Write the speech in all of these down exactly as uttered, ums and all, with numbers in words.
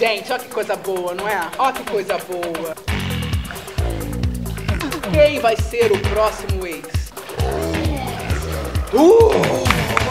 Gente, olha que coisa boa, não é? Olha que coisa boa. Quem vai ser o próximo ex? Uh!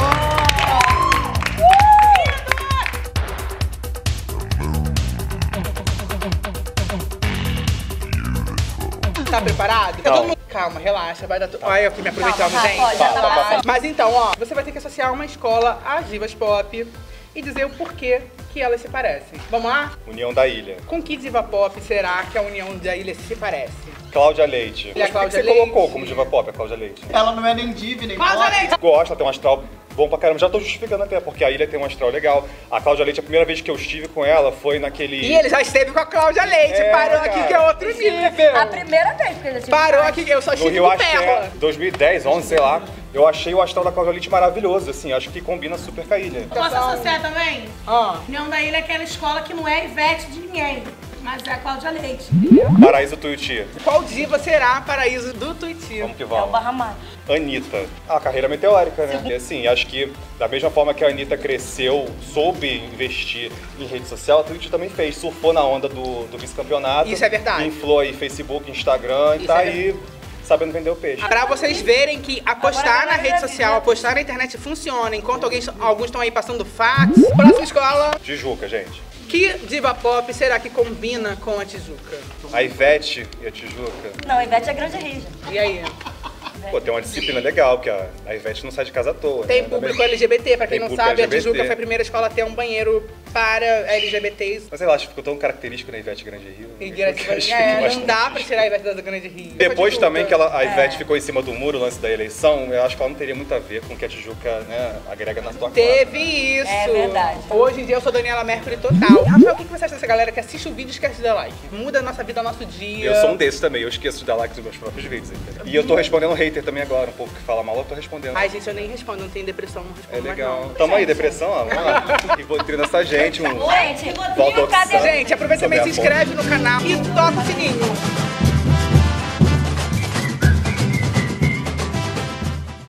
Tá preparado? Tá todo mundo... Calma, relaxa, vai dar tudo. Olha eu aqui me aproveitando, Calma, gente. pode, já tá bom. Mas então, ó, você vai ter que associar uma escola às divas pop e dizer o porquê que elas se parecem. Vamos lá? União da Ilha. Com que diva pop será que a União da Ilha se parece? Cláudia Leite. E a Mas por que Cláudia você Leite? colocou como diva pop a Cláudia Leite? Ela não é nem diva, nem Cláudia pop. Leite! Gosta, tem um astral bom pra caramba. Já tô justificando até, porque a Ilha tem um astral legal. A Cláudia Leite, a primeira vez que eu estive com ela foi naquele... E ele já esteve com a Cláudia Leite. É, Parou cara. aqui que é outro nível. A primeira vez que ele tive Parou com aqui que eu só No estive Rio com Axé, Pérola. dois mil e dez, onze, sei lá. Eu achei o astral da Cláudia Leite maravilhoso, assim. Acho que combina super com a Ilha. Posso associar também? Ah. União da Ilha é aquela escola que não é Ivete de ninguém, mas é a Cláudia Leite. Paraíso Tuiuti. Qual diva será a paraíso do Tuiuti? Vamos que É o vamos. Barra Mar. Anitta. Ah, carreira meteórica, né? E assim, acho que da mesma forma que a Anitta cresceu, soube investir em rede social, a Twitch também fez. Surfou na onda do, do vice-campeonato. Isso é verdade. Inflou aí Facebook, Instagram Isso e tá é aí sabendo vender o peixe. Pra vocês verem que apostar Agora a na galera rede já social, viu. apostar na internet funciona, enquanto alguém, alguns estão aí passando fax. Próxima escola. Tijuca, gente. Que diva pop será que combina com a Tijuca? A Ivete e a Tijuca. Não, a Ivete é grande rija. E aí? Pô, tem uma disciplina legal, porque a, a Ivete não sai de casa à toa. Tem né? público L G B T, pra quem Tem não público sabe, L G B T. a Tijuca foi a primeira escola a ter um banheiro para L G B Ts. Mas sei lá, acho que ficou tão característico na Ivete Grande Rio. E né? grande- Eu achei é, não bastante. dá pra tirar a Ivete da Grande Rio. Depois Tijuca. também que ela, a Ivete É. ficou em cima do muro, o lance da eleição, eu acho que ela não teria muito a ver com o que a Tijuca, né, agrega na sua Teve isso. É verdade. Hoje em dia eu sou Daniela Mercury total. Rafael, o que você acha dessa galera que assiste o vídeo e esquece de dar like? Muda a nossa vida, nosso dia. Eu sou um desses também, eu esqueço de dar like nos meus próprios vídeos, entendeu? E eu tô respondendo hater também agora, um povo que fala mal, eu tô respondendo. Ai, gente, eu nem respondo, não tenho depressão, não respondo É mais legal. não. Tamo aí, depressão, ó, vamos lá. E vou treinar essa gente, um Gente, volta cadê? opção. Gente, aproveita também, se Sobre a inscreve no canal e toca o sininho.